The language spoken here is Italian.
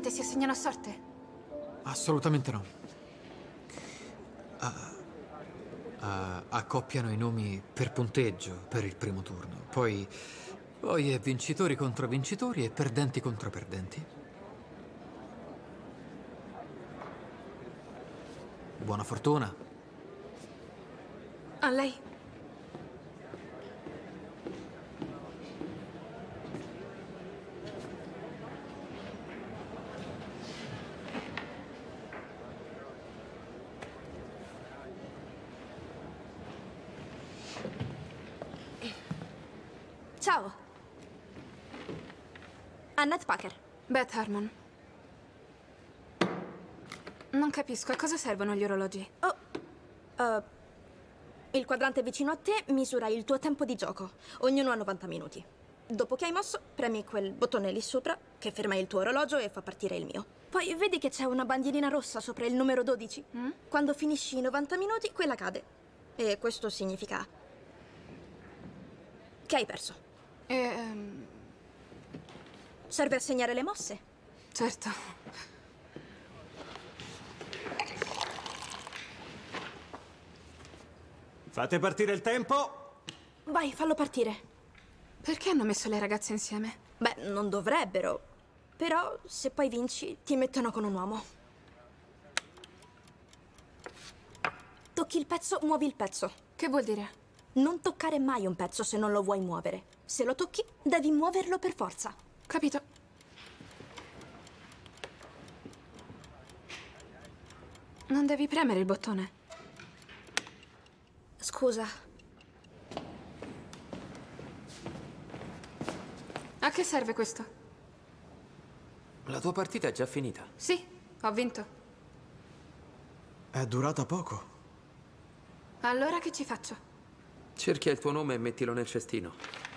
partite si assegnano a sorte? Assolutamente no. Accoppiano i nomi per punteggio per il primo turno. Poi è vincitori contro vincitori e perdenti contro perdenti. Buona fortuna. A lei? Ciao. Annette Packer. Beth Harmon. Non capisco, a cosa servono gli orologi? Il quadrante vicino a te misura il tuo tempo di gioco. Ognuno ha 90 minuti. Dopo che hai mosso, premi quel bottone lì sopra che ferma il tuo orologio e fa partire il mio. Poi vedi che c'è una bandierina rossa sopra il numero 12? Quando finisci i 90 minuti, quella cade. E questo significa che hai perso. Serve a segnare le mosse. Certo. Fate partire il tempo. Vai, fallo partire. Perché hanno messo le ragazze insieme? Beh, non dovrebbero. Però, se poi vinci, ti mettono con un uomo. Tocchi il pezzo, muovi il pezzo. Che vuol dire? Non toccare mai un pezzo se non lo vuoi muovere. Se lo tocchi, devi muoverlo per forza. Capito. Non devi premere il bottone. Scusa. A che serve questo? La tua partita è già finita. Sì, ho vinto. È durata poco. Allora che ci faccio? Cerchia il tuo nome e mettilo nel cestino.